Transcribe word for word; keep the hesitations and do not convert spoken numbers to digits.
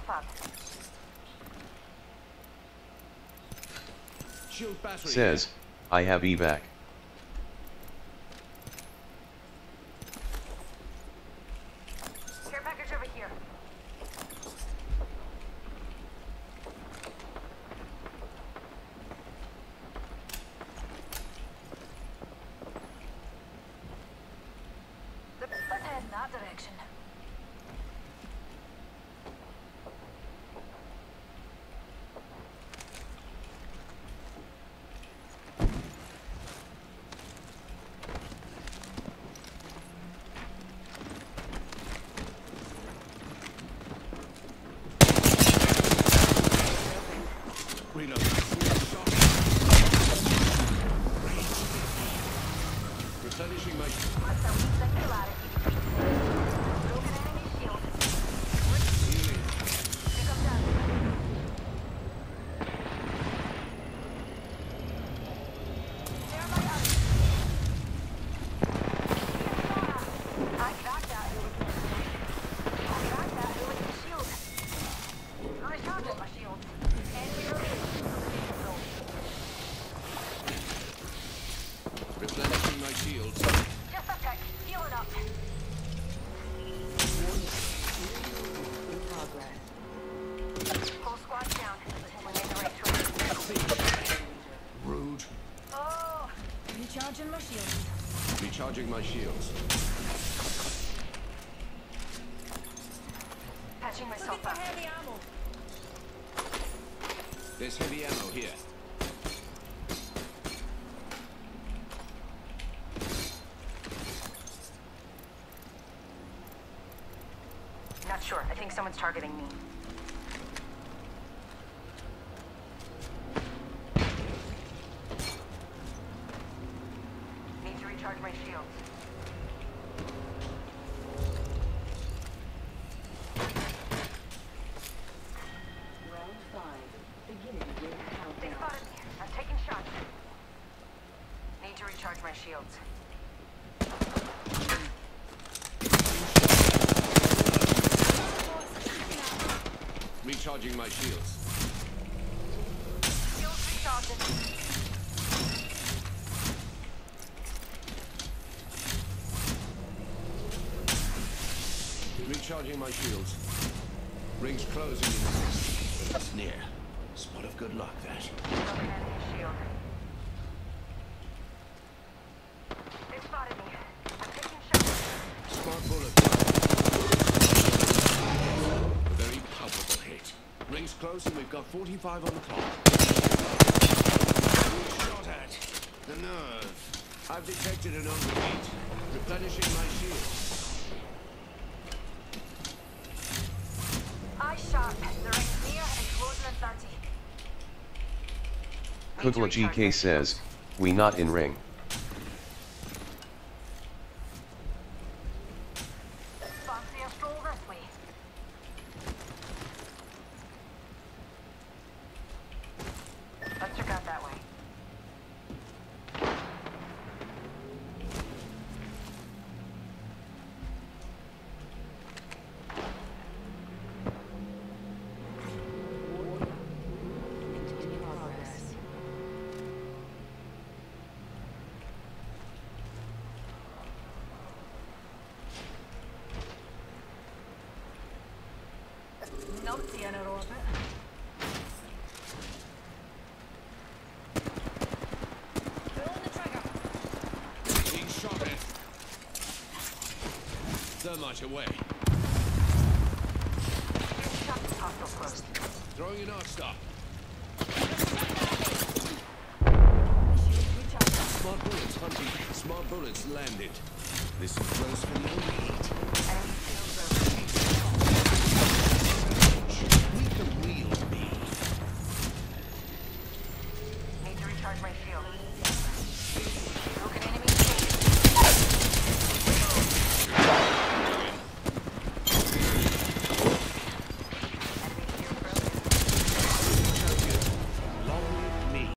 pop up. Shield battery. Says, I have evac. Care package over here. Let's head in that direction. Reload. Replenishing my... What's that weak singularity? Broken enemy shield. Healing. Pick up that. There my eyes. I cracked that hooligan. I cracked that hooligan shield. Recharging my shield. Enemy release. Replenishing my shields. Just a sec. Healing up. In progress. Whole squad down. We made the right choice. Rude. Oh, recharging my shield. Recharging my shields. Patching myself up. Heavy ammo. There's heavy ammo here. Not sure. I think someone's targeting me. Need to recharge my shields. Round five. Beginning ring They countdown. spotted me. I'm taking shots. Need to recharge my shields. Recharging my shields. Shields recharging. Recharging my shields. Rings closing in. That's near. Spot of good luck, that. Broken enemy shield. They spotted me. I'm taking shots. Smart bullet. A very palpable hit. Rings close and we've got forty-five on the clock. Shot at. The nerve. I've detected an overheat. Replenishing my shield. I shot. The ring's near and closing in thirty. Kugla G K says, we not in ring. Fancy a stroll this way. Let's check out that way. In progress. Numpty in her orbit. Pulling the trigger. Being shot at. Thermite away. Shot hostile close. Throwing an arc star. Shield recharging. Smart bullets hunting. Smart bullets landed. This is close for no heat. Enemy shield broken. We can wheel me. Need to recharge my shield.